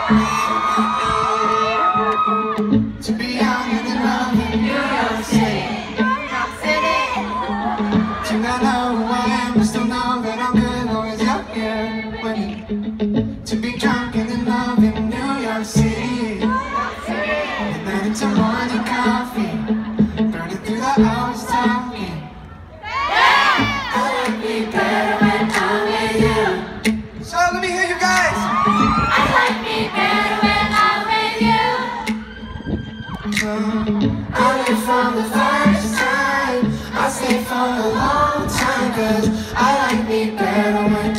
To be young and in love in New York City. To not know who I am, but still know that I'm good, always out here winning. To be drunk and in love in New York City. And then into morning coffee, burning through the hours talking. I like me better when I'm with you. So let me hear you guys. I like me better when I'm with you. I live from the first time. I stay for a long time, 'cause I like me better when